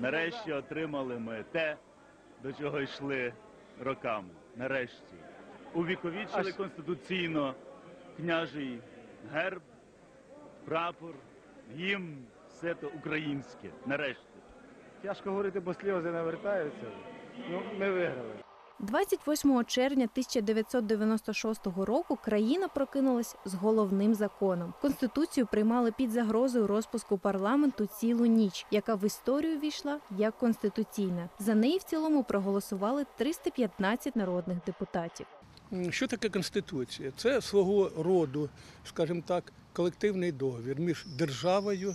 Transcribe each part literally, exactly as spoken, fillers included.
Нарешті отримали ми те, до чого йшли роками. Нарешті. Увіковічили конституційно княжий герб, прапор, гімн, все то українське. Нарешті. Тяжко говорити, бо сльози навертаються. Ну, ми виграли. двадцять восьмого червня тисяча дев'ятсот дев'яносто шостого року країна прокинулась з головним законом. Конституцію приймали під загрозою розпуску парламенту цілу ніч, яка в історію війшла як конституційна. За неї в цілому проголосували триста п'ятнадцять народних депутатів. Що таке Конституція? Це свого роду, скажімо так, колективний договір між державою,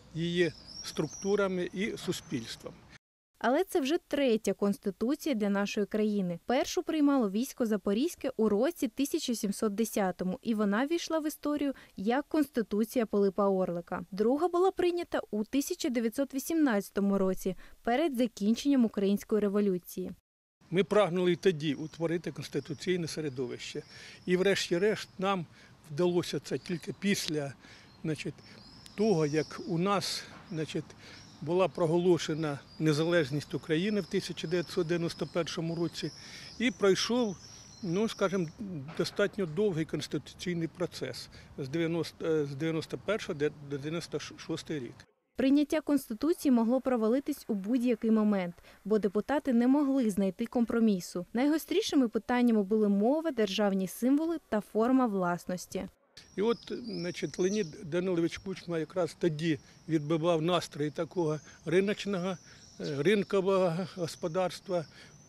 її структурами і суспільством. Але це вже третя конституція для нашої країни. Першу приймало військо Запорізьке у році тисяча сімсот десятому, і вона війшла в історію як Конституція Пилипа Орлика. Друга була прийнята у тисяча дев'ятсот вісімнадцятому році, перед закінченням Української революції. Ми прагнули тоді утворити конституційне середовище. І врешті-решт нам вдалося це тільки після, значить, того, як у нас, значить, була проголошена незалежність України в тисяча дев'ятсот дев'яносто першому році і пройшов, ну, скажімо, достатньо довгий конституційний процес з дев'яносто першого до дев'яносто шостого рік. Прийняття Конституції могло провалитись у будь-який момент, бо депутати не могли знайти компромісу. Найгострішими питаннями були мова, державні символи та форма власності. І от, значить, Леонід Данилович Кучма якраз тоді відбивав настрої такого риночного, ринкового господарства,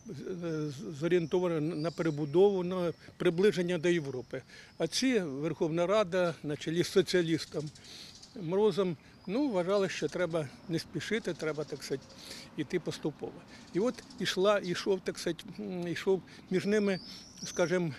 зорієнтованого на перебудову, на приближення до Європи. А ці Верховна Рада, на чолі з соціалістом Морозом, ну, вважали, що треба не спішити, треба, так сказати, йти поступово. І от ішла, ішов, так сказати, ішов між ними, скажімо,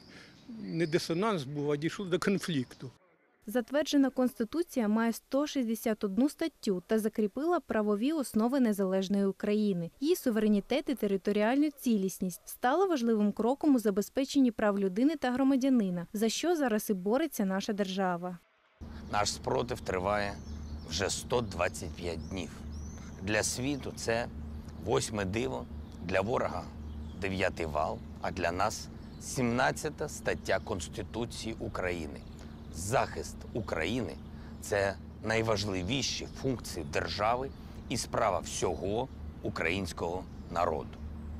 не дисонанс був, а дійшов до конфлікту. Затверджена Конституція має сто шістдесят одну статтю та закріпила правові основи незалежної України. Її суверенітет і територіальну цілісність стала важливим кроком у забезпеченні прав людини та громадянина, за що зараз і бореться наша держава. Наш спротив триває вже сто двадцять п'ять днів. Для світу це восьме диво, для ворога дев'ятий вал, а для нас сімнадцята стаття Конституції України. Захист України – це найважливіші функції держави і справа всього українського народу.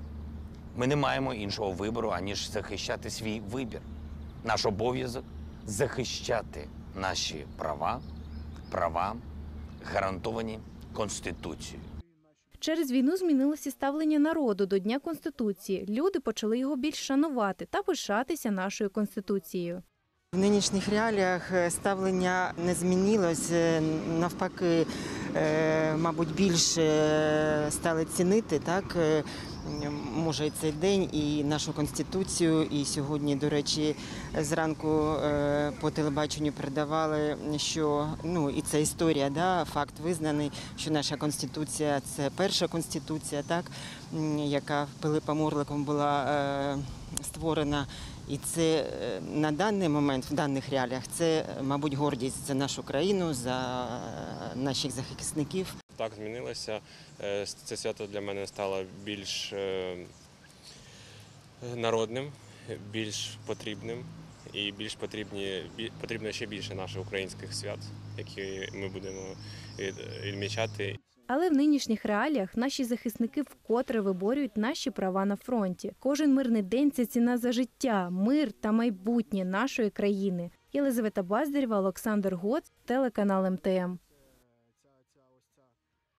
Ми не маємо іншого вибору, аніж захищати свій вибір. Наш обов'язок – захищати наші права, права, гарантовані Конституцією. Через війну змінилося ставлення народу до Дня Конституції. Люди почали його більш шанувати та пишатися нашою Конституцією. В нинішніх реаліях ставлення не змінилось, навпаки, мабуть, більше стали цінити, так, може, і цей день, і нашу Конституцію. І сьогодні, до речі, зранку по телебаченню передавали, що, ну, і це історія, да, факт визнаний, що наша Конституція – це перша Конституція, так, яка Пилипом Орликом була створена. І це на даний момент, в даних реаліях, це, мабуть, гордість за нашу країну, за наших захисників. Так, змінилося. Це свято для мене стало більш народним, більш потрібним і більш потрібні, потрібно ще більше наших українських свят, які ми будемо відмічати. Але в нинішніх реаліях наші захисники вкотре виборюють наші права на фронті. Кожен мирний день – це ціна за життя, мир та майбутнє нашої країни. Єлизавета Баздарєва, Олександр Гоц, телеканал ем те ем.